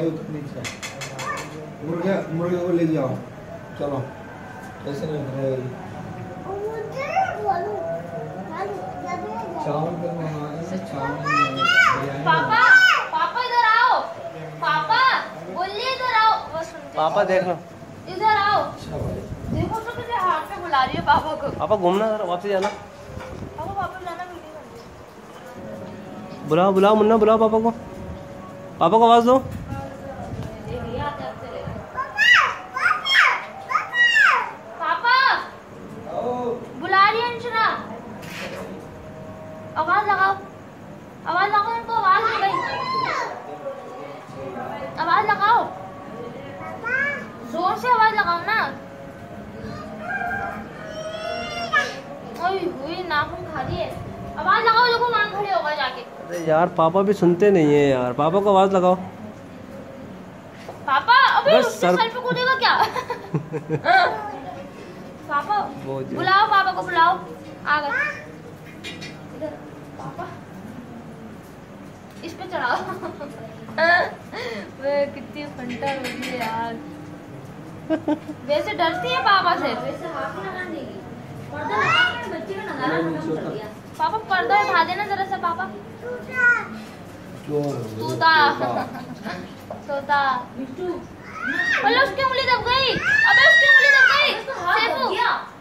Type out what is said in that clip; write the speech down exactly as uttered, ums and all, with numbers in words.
भाई उतर नीचे। मुर्गे मुर्गे को ले जाओ, चलो। ऐसे नहीं उतरेगी। चावल करना है, चावल। पापा पापा इधर आओ, पापा बोलिए इधर आओ। बस पापा देख लो, इधर आओ। देखो तो कैसे हाथ में बुला रही है पापा को। पापा घूमना जरा, वापस जाना। पापा पापा बुलाना वीडियो बन। बुलाओ बुलाओ मुन्ना, बुलाओ पापा को, पापा को आवाज दो। बुला रही है अंशना, आवाज लगाओ, आवाज लगाओ इनको, आवाज नहीं गई, आवाज लगाओ, जोर से आवाज लगाओ ना। ओए हुई नाखून खा रही है, आवाज लगाओ, देखो वहां खड़े होगा जाके। अरे यार पापा भी सुनते नहीं है यार, पापा को आवाज लगाओ। पापा अबे बस सर पे कूदेगा क्या? पापा बुलाओ, पापा को बुलाओ, आ गए इधर। पापा इस पे चढ़ाओ। वे कितनी फंटर होती है यार। वैसे डरती है पापा से, वैसे हाथ ही लगा देगी। पर्दा लगा के बच्चे का नजारा खत्म कर दिया। पापा पर्दा उठा देना जरा सा। पापा तोता तोता बिट्टू, अल्लाह उसकी उंगली दब गई। अबे उसकी उंगली दब गई।